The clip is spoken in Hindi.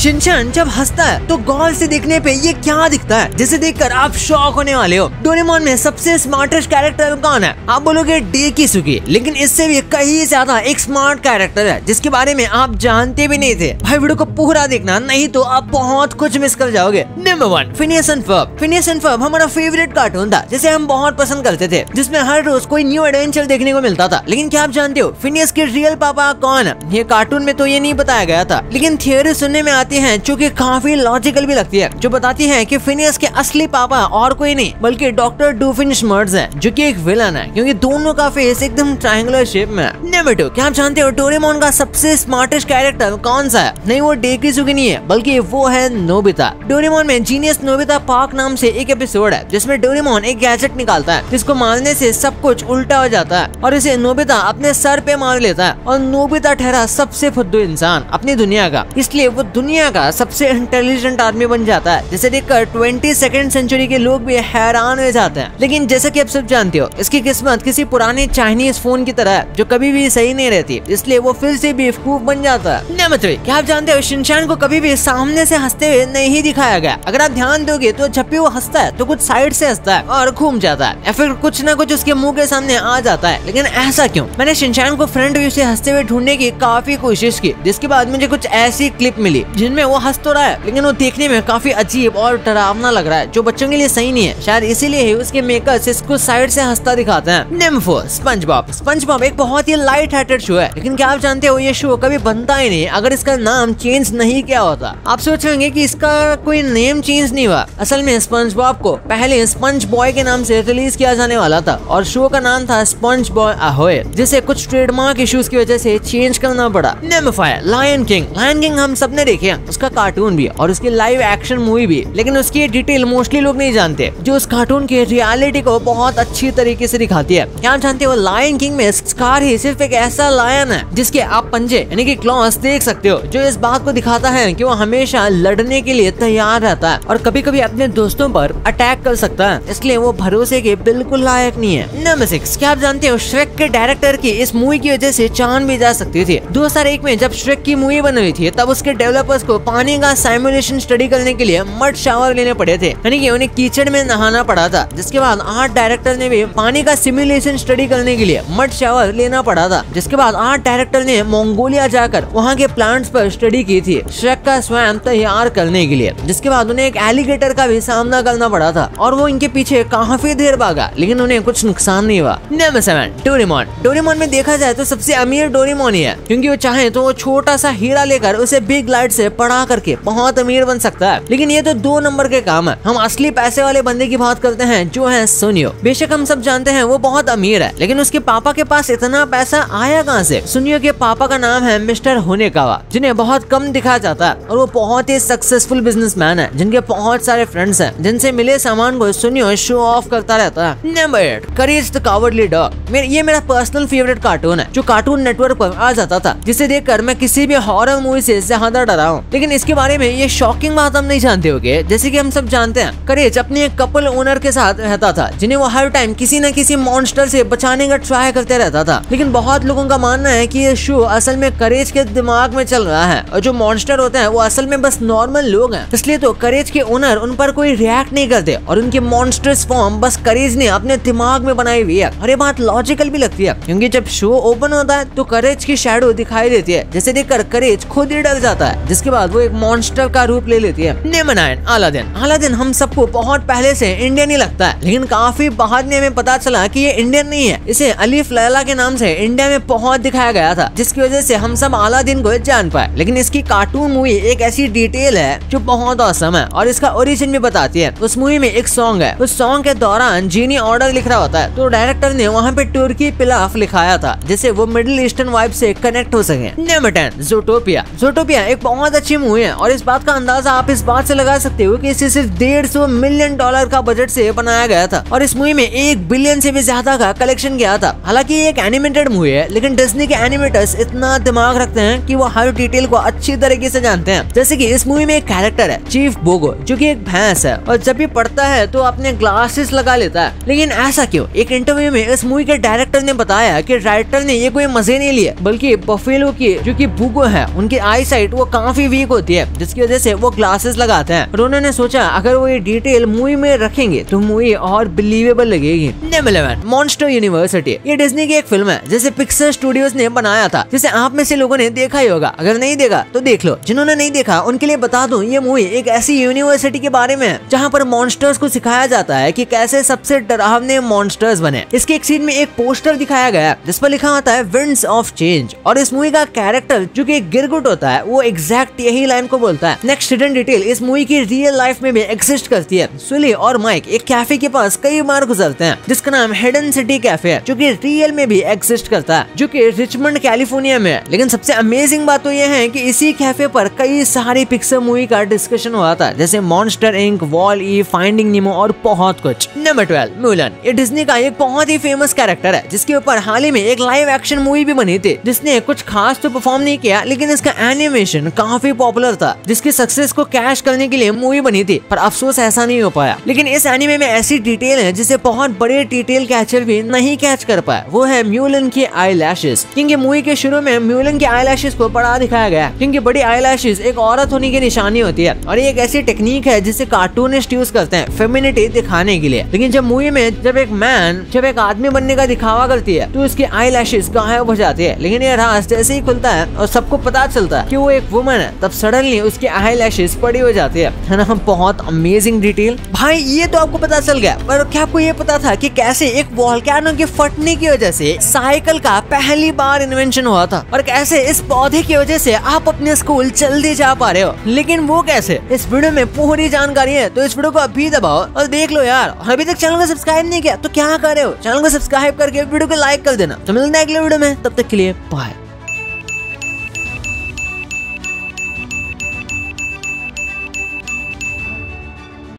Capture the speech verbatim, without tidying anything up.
शिनचैन जब हंसता है तो गौर से देखने पे ये क्या दिखता है जिसे देखकर आप शॉक होने वाले हो। डोरेमोन में सबसे स्मार्टेस्ट कैरेक्टर कौन है? आप बोलोगे डेकिसुकी, लेकिन इससे भी कहीं ज्यादा एक स्मार्ट कैरेक्टर है जिसके बारे में आप जानते भी नहीं थे। भाई वीडियो को पूरा देखना, नहीं तो आप बहुत कुछ मिस कर जाओगे। Number one, Phineas and Ferb. Phineas and Ferb हमारा फेवरेट कार्टून था जिसे हम बहुत पसंद करते थे, जिसमें हर रोज कोई न्यू एडवेंचर देखने को मिलता था। लेकिन क्या आप जानते हो फिनियस के रियल पापा कौन है? ये कार्टून में तो ये नहीं बताया गया था, लेकिन थियोरी सुनने में आती है जो कि काफी लॉजिकल भी लगती है, जो बताती है कि फिनियस के असली पापा और कोई नहीं बल्कि डॉक्टर डूफिनशमर्ट्ज है, जो कि एक विलन है क्योंकि दोनों का फेस एकदम ट्रायंगुलर शेप में है। नंबर टू, क्या आप जानते हो डोरेमोन का सबसे स्मार्टेस्ट कैरेक्टर कौन सा है? नहीं, वो डेकिसुकी नहीं है बल्कि वो है नोबिता। डोरेमोन में जीनियस नोबिता पार्क नाम से एक एपिसोड है जिसमें डोरेमोन एक गैजेट निकालता है जिसको मारने से सब कुछ उल्टा हो जाता है और इसे नोबिता अपने सर पे मार लेता है और नोबिता ठहरा सबसे फुद्दू इंसान अपनी दुनिया का, इसलिए वो दुनिया का सबसे इंटेलिजेंट आदमी बन जाता है, जिसे देखकर ट्वेंटी सेकेंड सेंचुरी के लोग भी हैरान हो जाते हैं। लेकिन जैसा कि आप सब जानते हो इसकी किस्मत किसी पुराने चाइनीज फोन की तरह है जो कभी भी सही नहीं रहती, इसलिए वो फिर से बेवकूफ बन जाता है। नंबर थ्री, क्या आप जानते हो शिनचैन को कभी भी सामने से हंसते हुए नहीं दिखाया गया। अगर आप ध्यान दोगे तो जब भी वो हंसता है तो कुछ साइड से हंसता है और घूम जाता है या फिर कुछ ना कुछ उसके मुंह के सामने आ जाता है। लेकिन ऐसा क्यों? मैंने शिनचैन को फ्रंट व्यू से हंसते हुए ढूंढने की काफी कोशिश की, जिसके बाद मुझे कुछ ऐसी क्लिप मिली जिनमें वो हंस तो रहा है लेकिन वो देखने में काफी अजीब और डरावना लग रहा है, जो बच्चों के लिए सही नहीं है। शायद इसीलिए ही उसके मेकर्स इसको साइड से हंसता दिखाते हैं। Number four, SpongeBob. स्पंजबॉब एक बहुत ही लाइट हार्टेड शो है, लेकिन क्या आप जानते हो ये शो कभी बनता ही नहीं अगर इसका नाम चेंज नहीं किया होता। आप सोचेंगे कि इसका कोई नेम चेंज नहीं हुआ। असल में स्पंजबॉब को पहले स्पंज बॉय के नाम से रिलीज किया जाने वाला था और शो का नाम था स्पंज बॉय अहोय, जिसे कुछ ट्रेडमार्क इश्यूज की वजह से चेंज करना पड़ा। Number five, Lion King. Lion King हम सबने देखे हैं, उसका कार्टून भी और उसकी लाइव एक्शन मूवी भी, लेकिन उसकी डिटेल मोस्टली लोग नहीं जानते, जो उस कार्टून के रियलिटी को बहुत अच्छी तरीके से दिखाती है। क्या आप जानते हो लायन किंग में स्कार ही सिर्फ एक ऐसा लायन है जिसके आप पंजे यानी कि क्लॉस देख सकते हो, जो इस बात को दिखाता है कि वो हमेशा लड़ने के लिए तैयार रहता है और कभी कभी अपने दोस्तों पर अटैक कर सकता है, इसलिए वो भरोसे के बिल्कुल लायक नहीं है। नंबर सिक्स, क्या आप जानते हो श्रेक के डायरेक्टर की इस मूवी की वजह से जान भी जा सकती थी। दो हज़ार एक में जब श्रेक की मूवी बन रही थी तब उसके डेवलपर्स को पानी का सिमुलेशन स्टडी करने के लिए मड शावर लेने पड़े थे, यानी कि उन्हें कीचड़ में नहाना पड़ा था, जिसके बाद आर्ट डायरेक्टर ने भी पानी का सिमुलेशन स्टडी करने के लिए मड शावर लेना पड़ा था, जिसके बाद आर्ट डायरेक्टर ने मंगोलिया जाकर वहाँ के प्लांट्स पर स्टडी की थी श्रेक का स्वयं तैयार करने के लिए, जिसके बाद उन्हें एक एलिगेटर का भी सामना करना पड़ा था और वो इनके पीछे काफी देर भागा लेकिन उन्हें कुछ नुकसान नहीं हुआ। Number seven, Doraemon. डोरेमोन में देखा जाए तो सबसे अमीर डोरेमोन ही है, क्योंकि वो चाहे तो वो छोटा सा हीरा लेकर उसे बिग लाइट से पढ़ा करके बहुत अमीर बन सकता है, लेकिन ये तो दो नंबर के काम है। हम असली पैसे वाले बंदे की बात करते हैं जो है सुनियो। बेशक हम सब जानते हैं वो बहुत अमीर है, लेकिन उसके पापा के पास इतना पैसा आया कहाँ से? सुनियो के पापा का नाम है मिस्टर होनेकावा, जिन्हें बहुत कम दिखाया जाता है और वो बहुत ही सक्सेसफुल बिजनेसमैन है जिनके बहुत सारे फ्रेंड्स हैं, जिनसे मिले सामान को सुनियो शो ऑफ करता रहता है। Number eight, Courage the Cowardly Dog. ये मेरा पर्सनल फेवरेट कार्टून है जो कार्टून नेटवर्क पर आ जाता था, जिसे देखकर मैं किसी भी हॉरर मूवी से ज्यादा डरा हूँ। लेकिन इसके बारे में ये शॉकिंग बात हम नहीं जानते होंगे, जैसे कि हम सब जानते हैं करेज अपने एक कपल ओनर के साथ रहता था, जिन्हें वो हर टाइम किसी न किसी मॉन्स्टर से बचाने का ट्राई करते रहता था। लेकिन बहुत लोगों का मानना है कि ये शो असल में करेज के दिमाग में चल रहा है और जो मॉन्स्टर होते हैं वो असल में बस नॉर्मल लोग हैं, इसलिए तो करेज के ओनर उन पर कोई रिएक्ट नहीं करते और उनके मॉन्स्टर्स फॉर्म बस करेज ने अपने दिमाग में बनाई हुई है। और ये बात लॉजिकल भी लगती है, क्योंकि जब शो ओपन होता है तो करेज की शैडो दिखाई देती है, जिसे देखकर करेज खुद ही डर जाता है, जिसके बाद वो एक मॉन्स्टर का रूप ले लेती है। Number nine, Aladdin. अलादीन हम सबको बहुत पहले से इंडियन ही लगता है, लेकिन काफी बाद में हमें पता चला कि ये इंडियन नहीं है। इसे अलीफ लैला के नाम से इंडिया में बहुत दिखाया गया था, जिसकी वजह से हम सब अलादीन को जान पाए। लेकिन इसकी कार्टून मूवी एक ऐसी डिटेल है जो बहुत औसम है और इसका ओरिजिन भी बताती है। उस मूवी में एक सॉन्ग है, उस सॉन्ग के दौरान जीनी ऑर्डर लिख रहा होता है तो डायरेक्टर ने वहाँ पे तुर्की पिलाफ लिखाया था, जिससे वो मिडिल ईस्टर्न वाइब से कनेक्ट हो सके। Number ten, ज़ूटोपिया। ज़ूटोपिया एक बहुत अच्छी मूवी है और इस बात का अंदाजा आप इस बात से लगा सकते हो कि इसे सिर्फ डेढ़ सौ मिलियन डॉलर का बजट से बनाया गया था और इस मूवी में एक बिलियन से भी ज्यादा का कलेक्शन किया था। हालांकि ये एक एनिमेटेड मूवी है, लेकिन डिज्नी के एनिमेटर्स इतना दिमाग रखते हैं कि वो हर डिटेल को अच्छी तरीके से जानते हैं। जैसे कि इस मूवी में एक कैरेक्टर है चीफ बोगो, जो कि एक भैंस है और जब भी पढ़ता है तो अपने ग्लासेस लगा लेता है। लेकिन ऐसा क्यों? एक इंटरव्यू में इस मूवी के डायरेक्टर ने बताया कि राइटर ने ये कोई मजे नहीं लिए, बल्कि बफेलो की जो कि बुगो है उनकी आई साइट वो काफी वीक होती है, जिसकी वजह से वो ग्लासेस लगाते हैं और उन्होंने सोचा अगर वो ये डिटेल मूवी में रखेंगे तो मूवी और बिलीवेबल लगेगी। Number eleven, Monster University. ये डिज्नी की एक फिल्म है जिसे पिक्सर स्टूडियोज ने बनाया था, जिसे आप में से लोगों ने देखा ही होगा। अगर नहीं देखा तो देख लो, जिन्होंने नहीं देखा उनके लिए बता दूं, ये मूवी एक ऐसी यूनिवर्सिटी के बारे में है जहाँ पर मॉन्स्टर्स को सिखाया जाता है कि कैसे सबसे डरावने मॉन्स्टर्स बने। इसके एक सीन में एक पोस्टर दिखाया गया है जिस पर लिखा होता है विंड्स ऑफ चेंज, और इस मूवी का कैरेक्टर जो कि गिरगुट होता है वो एग्जैक्ट यही लाइन को बोलता है। नेक्स्ट हिडन डिटेल, इस मूवी की रियल लाइफ में भी एग्जिस्ट करती है। सुली और माइक एक कैफे के पास कई बार गुजरते हैं जिसका नाम हिडन सिटी कैफे है, जो कि रियल में भी एग्जिस्ट करता है, जो कि रिचमंड कैलिफोर्निया में है। लेकिन सबसे अमेजिंग बात तो यह है कि इसी कैफे पर कई सारी पिक्सर मूवी का डिस्कशन हुआ था, जैसे Monster Inc, Wall E, Finding Nemo और बहुत कुछ। Number twelve, Mulan. ये डिज्नी का एक बहुत ही फेमस कैरेक्टर है जिसके ऊपर हाल ही में एक लाइव एक्शन मूवी भी बनी थी, जिसने कुछ खास तो परफॉर्म नहीं किया, लेकिन इसका एनिमेशन काफी पॉपुलर था, जिसकी सक्सेस को कैश करने के लिए मूवी बनी थी, पर अफसोस ऐसा नहीं हो पाया। लेकिन इस एनिमे में ऐसी डिटेल है जिसे बहुत बड़े डिटेल कैचर भी नहीं कैच कर पाया, वो है म्यूलन की आई लैशेस। क्योंकि मूवी के शुरू में म्यूलन की आई लैशेस को बड़ा दिखाया गया, क्योंकि बड़ी आई लैशेस एक औरत होने की निशानी होती है और ये एक ऐसी टेक्निक है जिसे कार्टूनिस्ट यूज करते हैं फेमिनिटी दिखाने के लिए। लेकिन जब मूवी में जब एक मैन जब एक आदमी बनने का दिखावा करती है तो उसकी आई लैशेस गायब हो जाती है, लेकिन ये राज जैसे ही खुलता है और सबको पता चलता है कि वो एक वुमन है, तब सडनली उसकी आई लैशेस पड़ी हो जाती है, है ना। बहुत अमेजिंग डिटेल भाई, ये तो आपको पता चल गया, पर क्या आपको ये पता था कि कैसे एक वोल्केनो के फटने की वजह से साइकिल का पहली बार इन्वेंशन हुआ था, और कैसे इस पौधे की वजह से आप अपने स्कूल जल्दी जा पा रहे हो। लेकिन वो कैसे, इस वीडियो में पूरी जानकारी है, तो इस वीडियो को अभी दबाओ और देख लो यार। और अभी तक चैनल को सब्सक्राइब नहीं किया तो क्या कर रहे हो, चैनल को सब्सक्राइब करके वीडियो को लाइक कर देना। तो मिलते हैं अगले वीडियो में, तब तक के लिए बाय।